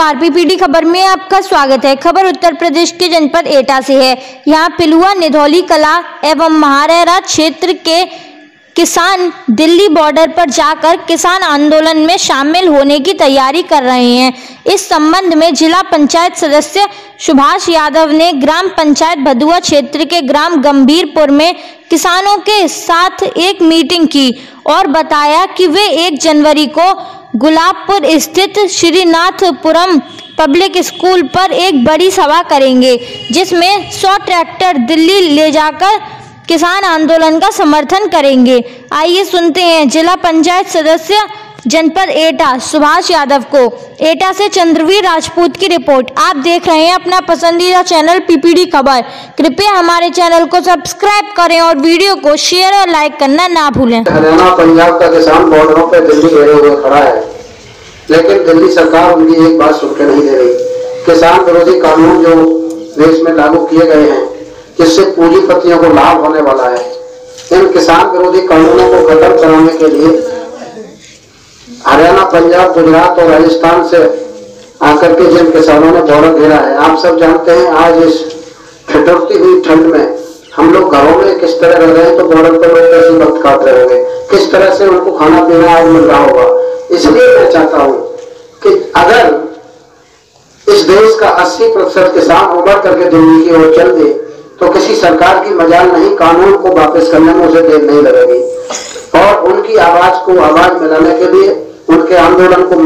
नमस्कार, पीपीडी खबर में आपका स्वागत है। खबर उत्तर प्रदेश के जनपद एटा से है। यहाँ पिलुआ, निधौली कला एवं महारारा क्षेत्र के किसान दिल्ली बॉर्डर पर जाकर किसान आंदोलन में शामिल होने की तैयारी कर रहे हैं। इस संबंध में जिला पंचायत सदस्य सुभाष यादव ने ग्राम पंचायत भदुआ क्षेत्र के ग्राम गंभीरपुर में किसानों के साथ एक मीटिंग की और बताया कि वे 1 जनवरी को गुलाबपुर स्थित श्रीनाथपुरम पब्लिक स्कूल पर एक बड़ी सभा करेंगे, जिसमें 100 ट्रैक्टर दिल्ली ले जाकर किसान आंदोलन का समर्थन करेंगे। आइए सुनते हैं जिला पंचायत सदस्य जनपद एटा सुभाष यादव को। एटा से चंद्रवीर राजपूत की रिपोर्ट। आप देख रहे हैं अपना पसंदीदा चैनल पीपीडी खबर। कृपया हमारे चैनल को सब्सक्राइब करें और वीडियो को शेयर और लाइक करना ना भूलें। हरियाणा पंजाब का किसान बॉर्डरों पर दिल्ली घेरे हुए खड़ा है, लेकिन दिल्ली सरकार उनकी एक बात सुनकर नहीं दे रही। किसान विरोधी कानून जो देश में लागू किए गए हैं, जिससे पूंजीपतियों को लाभ होने वाला है, इन किसान विरोधी कानूनों को खत्म कराने के लिए हरियाणा, पंजाब, गुजरात और राजस्थान से आकर के जिन किसानों ने बॉर्डर घेरा है, आप सब जानते हैं। आज इस ठिठुरती हुई ठंड में हम लोग घरों में किस तरह रह रहे हैं, तो बॉर्डर पर लोग कैसे वक्त काट रहे होंगे, किस तरह से उनको खाना पीना आज मिल रहा होगा। इसलिए मैं चाहता हूं कि अगर इस देश का 80% किसान उभर करके दिल्ली की ओर चल दे, तो किसी सरकार की मजाल नहीं, कानून को वापस करने में उसे देर नहीं लगेगी। और उनकी आवाज को आवाज मिलाने के लिए, उनके आंदोलन को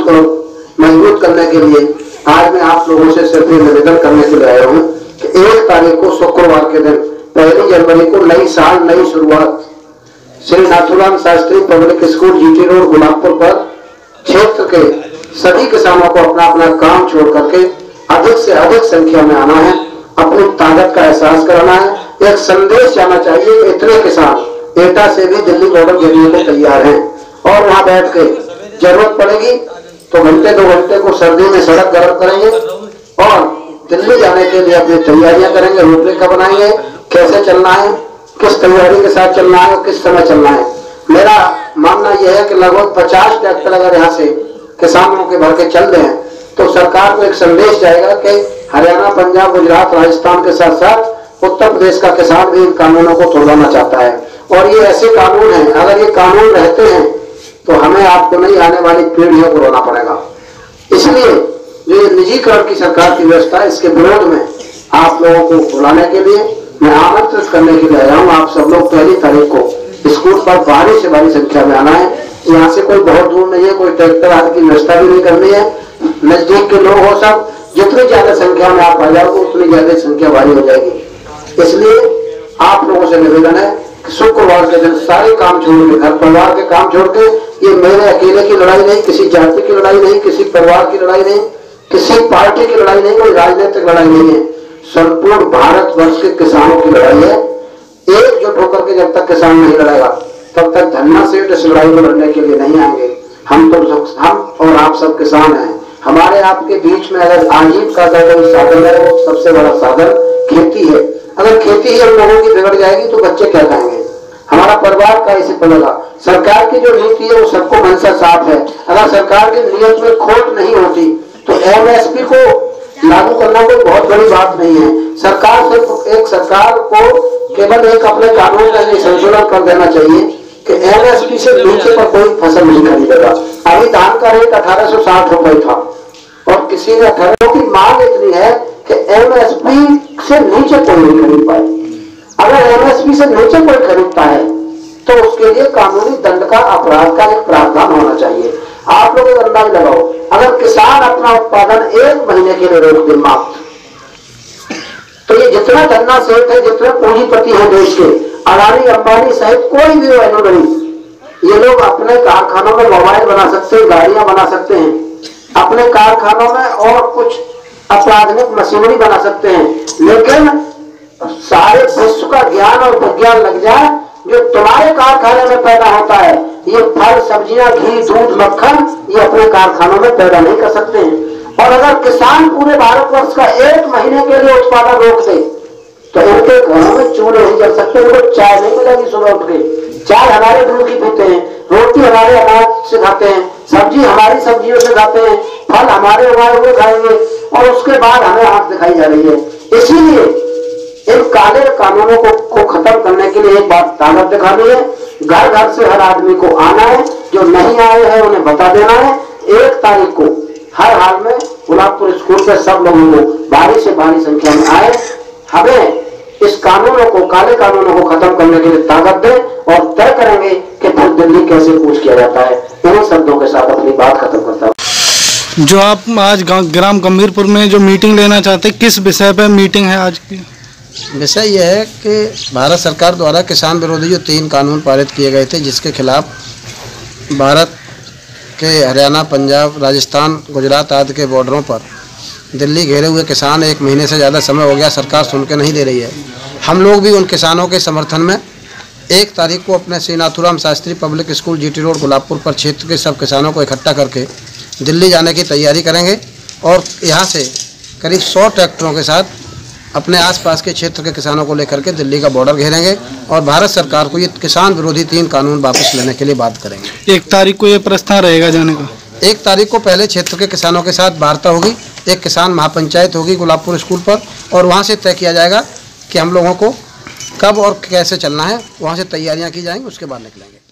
मजबूत करने के लिए आज मैं आप लोगों से सिर्फ निवेदन करने के लिए आया हूँ कि 1 तारीख को शुक्रवार के दिन 1 जनवरी को नई साल, नई शुरुआत Shri Nathuram Shastri public school, GT road, Gulabpur पर क्षेत्र के सभी किसानों को अपना अपना काम छोड़ करके अधिक से अधिक संख्या में आना है, अपनी ताकत का एहसास कराना है। एक संदेश जाना चाहिए कि इतने किसान एटा से भी दिल्ली बॉर्डर घेरने को तैयार हैं और वहां बैठ के जरूरत पड़ेगी तो घंटे 2 घंटे को सर्दी में सड़क गर्म करेंगे और दिल्ली जाने के लिए अपनी तैयारियां करेंगे, रूपरेखा बनाएंगे, कैसे चलना है, किस तैयारी के साथ चलना है और किस समय चलना है। मेरा मानना यह है कि लगभग 50 ट्रैक्टर अगर यहाँ से किसानों के भर के चल रहे हैं, तो सरकार को एक संदेश जाएगा कि हरियाणा, पंजाब, गुजरात, राजस्थान के साथ साथ उत्तर प्रदेश का किसान भी इन कानूनों को तोड़वाना चाहता है। और ये ऐसे कानून हैं, अगर ये कानून रहते हैं तो हमें आपको नहीं, आने वाली पीढ़ियों को रोना पड़ेगा। इसलिए जो निजीकरण की सरकार की व्यवस्था है, इसके विरोध में आप लोगों को बुलाने के लिए मैं आमंत्रित करने के लिए आया हूँ। आप सब लोग 1 तारीख को स्कूल पर भारी से भारी संख्या में आना है। यहाँ से कोई बहुत दूर नहीं है, कोई ट्रैक्टर आदि की व्यवस्था भी नहीं करनी है, नजदीक के लोग हो सब। जितनी ज्यादा संख्या में आप आ जाओगे उतनी ज्यादा संख्या भारी हो जाएगी। इसलिए आप लोगों से निवेदन है कि शुक्रवार के दिन सारे काम छोड़ के, घर परिवार के काम छोड़ के, ये मेरे अकेले की लड़ाई नहीं, किसी जाति की लड़ाई नहीं, किसी परिवार की लड़ाई नहीं, किसी पार्टी की लड़ाई नहीं, कोई राजनीतिक लड़ाई नहीं है, संपूर्ण भारतवर्ष के किसानों की लड़ाई है। एकजुट होकर के जब तक किसान नहीं लड़ेगा, तब तक धन्ना सेठ इस लड़ाई को लड़ने के लिए नहीं आएंगे। हम और आप सब किसान हैं। हमारे आपके बीच में अगर आजीविका का कोई साधन है, वो सबसे बड़ा साधन खेती है। अगर खेती ही हम लोगों की बिगड़ जाएगी तो बच्चे क्या खाएंगे, हमारा परिवार का इसे पड़ेगा। सरकार की जो नीति है वो सबको मनसा साफ है। अगर सरकार की नीयत में खोट नहीं होती तो एमएसपी को लागू करना कोई बहुत बड़ी बात नहीं है। सरकार को केवल एक अपने कानून का संशोधन कर देना चाहिए कि एमएसपी से नीचे पर कोई फसल नहीं खरीदेगा। अभी धान का रेट 1860 रुपए था और किसी ने 18 की मांग इतनी है कि एमएसपी से नीचे कोई नहीं खरीद पाए। अगर एमएसपी से नीचे कोई खरीदता है तो उसके लिए कानूनी दंड का, अपराध का एक प्रावधान होना चाहिए। आप लोग एक अंदाज लगाओ, अगर किसान अपना उत्पादन 1 महीने के लिए रोक दे मात्र, तो ये जितना धन्ना सेठ है, जितने पूंजीपति है देश के, अडानी, अंबानी सहित कोई भी हो, एनोबडी, ये लोग अपने कारखानों में मोबाइल बना सकते हैं, गाड़ियां बना सकते हैं, अपने कारखानों में और कुछ अत्याधुनिक मशीनरी बना सकते हैं, लेकिन सारे विश्व का ज्ञान और विज्ञान लग जाए जो तुम्हारे कारखाने में पैदा होता है, ये फल, सब्जियां, घी, दूध, मक्खन, ये अपने कारखानों में पैदा नहीं कर सकते हैं। और अगर किसान पूरे भारतवर्ष का 1 महीने के लिए उत्पादन रोक दे तो उनके घरों में चूल्हे नहीं जल सकते, उनको चाय नहीं मिलेगी सुबह उठ के। चाय हमारे दूध की पीते हैं, रोटी हमारे अनाज से खाते हैं, सब्जी हमारी सब्जियों से खाते हैं, फल हमारे उगाए हुए खाएंगे और उसके बाद हमें आंख दिखाई जा रही है। इसीलिए इन काले कानूनों को खत्म करने के लिए एक बात ताकत दिखानी है। घर घर से हर आदमी को आना है, जो नहीं आए हैं उन्हें बता देना है। 1 तारीख को हर हाल में गुलाबपुर स्कूल के सब लोगों को भारी से भारी संख्या में आए। हमें इस कानूनों को, काले कानूनों को खत्म करने के लिए ताकत दे और तय करेंगे कि फिर दिल्ली कैसे कूच किया जाता है। इन शब्दों के साथ अपनी बात खत्म करता हूँ। जो आप आज ग्राम गंभीरपुर में जो मीटिंग लेना चाहते हैं, किस विषय पर मीटिंग है आज की? विषय यह है कि भारत सरकार द्वारा किसान विरोधी जो 3 कानून पारित किए गए थे, जिसके खिलाफ भारत के हरियाणा, पंजाब, राजस्थान, गुजरात आदि के बॉर्डरों पर दिल्ली घेरे हुए किसान 1 महीने से ज़्यादा समय हो गया, सरकार सुन के नहीं दे रही है। हम लोग भी उन किसानों के समर्थन में 1 तारीख को अपने Shri Nathuram Shastri public school GT road Gulabpur पर क्षेत्र के सब किसानों को इकट्ठा करके दिल्ली जाने की तैयारी करेंगे और यहाँ से करीब 100 ट्रैक्टरों के साथ अपने आसपास के क्षेत्र के किसानों को लेकर के दिल्ली का बॉर्डर घेरेंगे और भारत सरकार को ये किसान विरोधी 3 कानून वापस लेने के लिए बात करेंगे। 1 तारीख को ये प्रस्थान रहेगा जाने का। 1 तारीख को पहले क्षेत्र के किसानों के साथ वार्ता होगी, एक किसान महापंचायत होगी गुलाबपुर स्कूल पर और वहाँ से तय किया जाएगा कि हम लोगों को कब और कैसे चलना है। वहाँ से तैयारियाँ की जाएंगी, उसके बाद निकलेंगे।